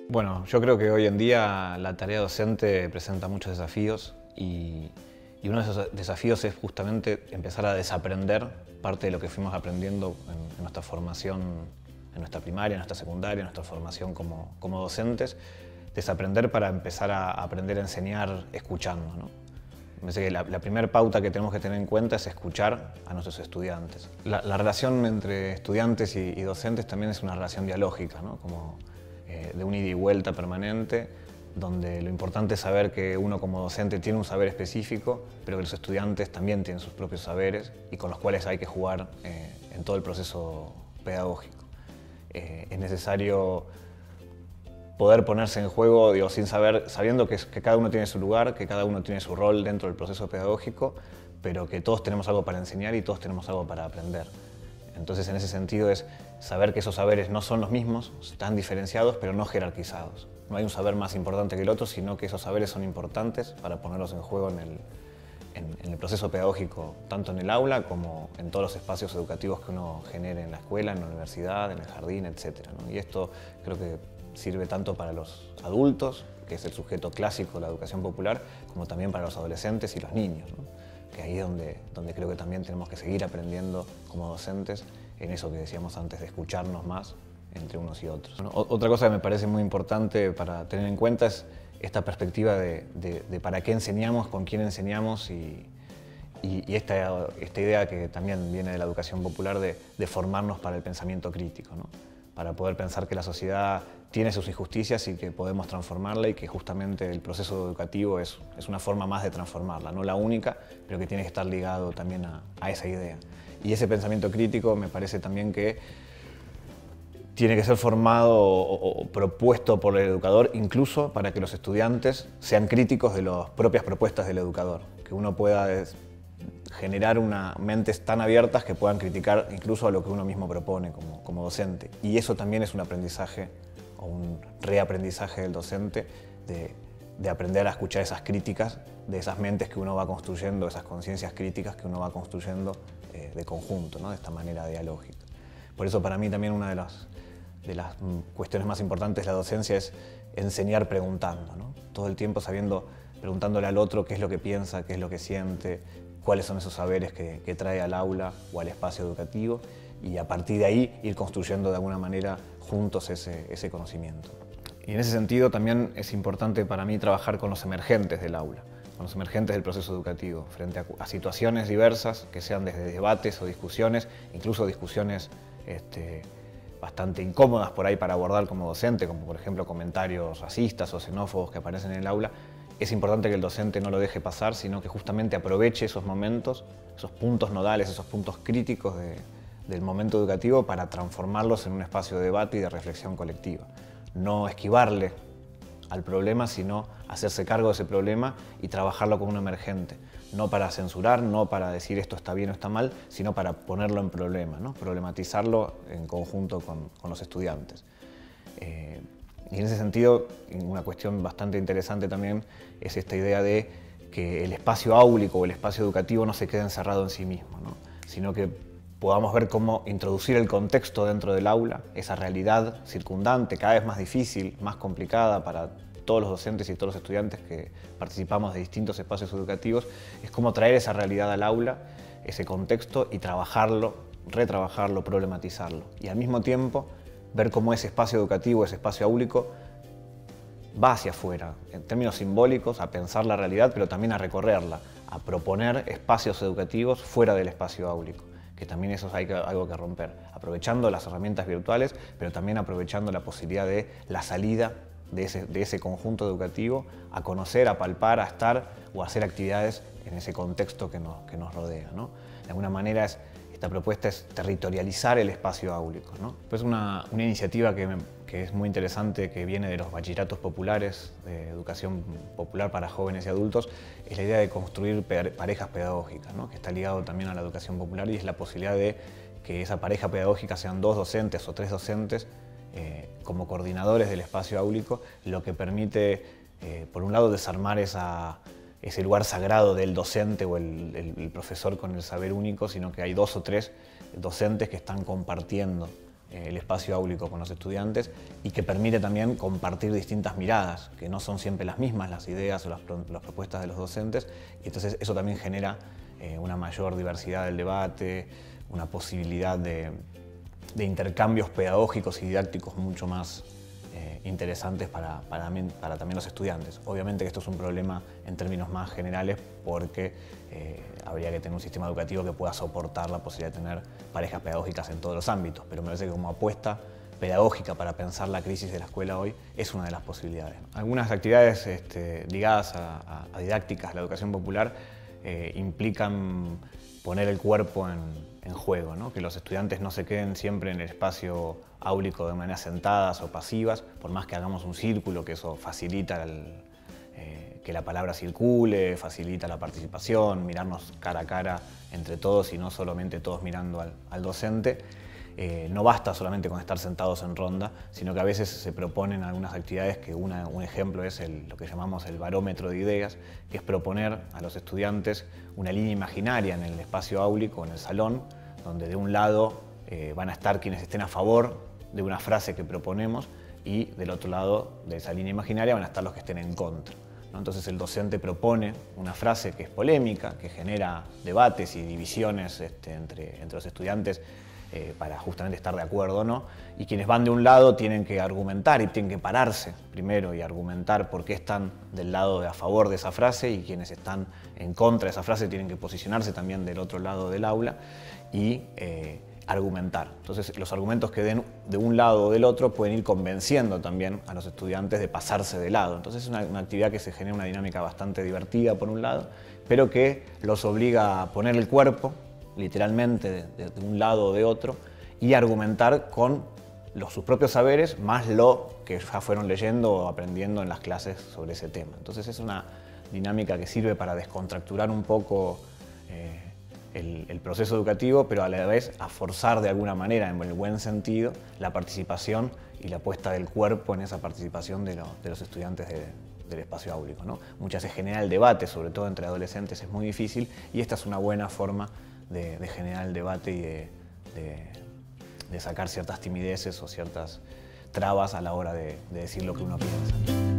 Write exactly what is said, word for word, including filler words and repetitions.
Bueno, yo creo que hoy en día la tarea docente presenta muchos desafíos y, y uno de esos desafíos es justamente empezar a desaprender parte de lo que fuimos aprendiendo en, en nuestra formación, en nuestra primaria, en nuestra secundaria, en nuestra formación como, como docentes, desaprender para empezar a aprender a enseñar escuchando, ¿no? Me parece que la, la primera pauta que tenemos que tener en cuenta es escuchar a nuestros estudiantes. La, la relación entre estudiantes y, y docentes también es una relación dialógica, ¿no? Como, eh, de un ida y vuelta permanente, donde lo importante es saber que uno como docente tiene un saber específico, pero que los estudiantes también tienen sus propios saberes y con los cuales hay que jugar eh, en todo el proceso pedagógico. Eh, es necesario poder ponerse en juego, digo, sin saber, sabiendo que, que cada uno tiene su lugar, que cada uno tiene su rol dentro del proceso pedagógico, pero que todos tenemos algo para enseñar y todos tenemos algo para aprender. Entonces, en ese sentido, es saber que esos saberes no son los mismos, están diferenciados, pero no jerarquizados. No hay un saber más importante que el otro, sino que esos saberes son importantes para ponerlos en juego en el, en, en el proceso pedagógico, tanto en el aula como en todos los espacios educativos que uno genere en la escuela, en la universidad, en el jardín, etcétera, ¿no? Y esto creo que sirve tanto para los adultos, que es el sujeto clásico de la educación popular, como también para los adolescentes y los niños, ¿no? Que ahí es donde, donde creo que también tenemos que seguir aprendiendo como docentes en eso que decíamos antes de escucharnos más entre unos y otros. Bueno, otra cosa que me parece muy importante para tener en cuenta es esta perspectiva de, de, de para qué enseñamos, con quién enseñamos y, y, y esta, esta idea que también viene de la educación popular de, de formarnos para el pensamiento crítico, ¿no? Para poder pensar que la sociedad tiene sus injusticias y que podemos transformarla y que justamente el proceso educativo es, es una forma más de transformarla, no la única, pero que tiene que estar ligado también a, a esa idea. Y ese pensamiento crítico me parece también que tiene que ser formado o, o propuesto por el educador, incluso para que los estudiantes sean críticos de las propias propuestas del educador, que uno pueda generar una, mentes tan abiertas que puedan criticar incluso a lo que uno mismo propone como, como docente. Y eso también es un aprendizaje o un reaprendizaje del docente de, de aprender a escuchar esas críticas de esas mentes que uno va construyendo, esas conciencias críticas que uno va construyendo eh, de conjunto, ¿no? De esta manera dialógica. Por eso para mí también una de las, de las cuestiones más importantes de la docencia es enseñar preguntando, ¿no? Todo el tiempo sabiendo, preguntándole al otro qué es lo que piensa, qué es lo que siente, cuáles son esos saberes que, que trae al aula o al espacio educativo y a partir de ahí ir construyendo de alguna manera juntos ese, ese conocimiento. Y en ese sentido también es importante para mí trabajar con los emergentes del aula, con los emergentes del proceso educativo, frente a, a situaciones diversas, que sean desde debates o discusiones, incluso discusiones este, bastante incómodas por ahí para abordar como docente, como por ejemplo comentarios racistas o xenófobos que aparecen en el aula. Es importante que el docente no lo deje pasar, sino que justamente aproveche esos momentos, esos puntos nodales, esos puntos críticos de, del momento educativo para transformarlos en un espacio de debate y de reflexión colectiva. No esquivarle al problema, sino hacerse cargo de ese problema y trabajarlo como un emergente. No para censurar, no para decir esto está bien o está mal, sino para ponerlo en problema, ¿no? Problematizarlo en conjunto con, con los estudiantes. Eh, Y en ese sentido, una cuestión bastante interesante también es esta idea de que el espacio áulico o el espacio educativo no se quede encerrado en sí mismo, ¿no? Sino que podamos ver cómo introducir el contexto dentro del aula, esa realidad circundante, cada vez más difícil, más complicada para todos los docentes y todos los estudiantes que participamos de distintos espacios educativos, es cómo traer esa realidad al aula, ese contexto y trabajarlo, retrabajarlo, problematizarlo. Y al mismo tiempo, ver cómo ese espacio educativo, ese espacio áulico, va hacia afuera, en términos simbólicos, a pensar la realidad, pero también a recorrerla, a proponer espacios educativos fuera del espacio áulico, que también eso es algo que romper, aprovechando las herramientas virtuales, pero también aprovechando la posibilidad de la salida de ese, de ese conjunto educativo, a conocer, a palpar, a estar o a hacer actividades en ese contexto que nos, que nos rodea, ¿no? De alguna manera es esta propuesta es territorializar el espacio áulico, ¿no? Pues una, una iniciativa que, me, que es muy interesante, que viene de los bachilleratos populares, de educación popular para jóvenes y adultos, es la idea de construir parejas pedagógicas, ¿no? Que está ligado también a la educación popular y es la posibilidad de que esa pareja pedagógica sean dos docentes o tres docentes eh, como coordinadores del espacio áulico, lo que permite, eh, por un lado, desarmar esa ese lugar sagrado del docente o el, el, el profesor con el saber único, sino que hay dos o tres docentes que están compartiendo eh, el espacio áulico con los estudiantes y que permite también compartir distintas miradas, que no son siempre las mismas las ideas o las, pro las propuestas de los docentes, y entonces eso también genera eh, una mayor diversidad del debate, una posibilidad de, de intercambios pedagógicos y didácticos mucho más eh, interesantes para, para, para también los estudiantes. Obviamente que esto es un problema en términos más generales porque eh, habría que tener un sistema educativo que pueda soportar la posibilidad de tener parejas pedagógicas en todos los ámbitos, pero me parece que como apuesta pedagógica para pensar la crisis de la escuela hoy es una de las posibilidades. Algunas actividades este, ligadas a, a, a didácticas de la educación popular eh, implican poner el cuerpo en, en juego, ¿no? Que los estudiantes no se queden siempre en el espacio áulico de manera sentadas o pasivas, por más que hagamos un círculo, que eso facilita el, eh, que la palabra circule, facilita la participación, mirarnos cara a cara entre todos y no solamente todos mirando al, al docente. Eh, no basta solamente con estar sentados en ronda, sino que a veces se proponen algunas actividades que una, un ejemplo es el, lo que llamamos el barómetro de ideas, que es proponer a los estudiantes una línea imaginaria en el espacio áulico, en el salón, donde de un lado eh, van a estar quienes estén a favor de una frase que proponemos y del otro lado de esa línea imaginaria van a estar los que estén en contra, ¿no? Entonces el docente propone una frase que es polémica, que genera debates y divisiones este, entre, entre los estudiantes, Eh, para justamente estar de acuerdo o no, y quienes van de un lado tienen que argumentar y tienen que pararse primero y argumentar por qué están del lado de a favor de esa frase, y quienes están en contra de esa frase tienen que posicionarse también del otro lado del aula y eh, argumentar. Entonces los argumentos que den de un lado o del otro pueden ir convenciendo también a los estudiantes de pasarse de lado. Entonces es una, una actividad que se genera una dinámica bastante divertida por un lado, pero que los obliga a poner el cuerpo literalmente de, de un lado o de otro, y argumentar con los, sus propios saberes, más lo que ya fueron leyendo o aprendiendo en las clases sobre ese tema. Entonces es una dinámica que sirve para descontracturar un poco eh, el, el proceso educativo, pero a la vez a forzar de alguna manera, en el buen sentido, la participación y la puesta del cuerpo en esa participación de, lo, de los estudiantes de, del espacio áulico, ¿no? Muchas veces genera el debate, sobre todo entre adolescentes, es muy difícil, y esta es una buena forma De, de generar el debate y de, de, de sacar ciertas timideces o ciertas trabas a la hora de, de decir lo que uno piensa.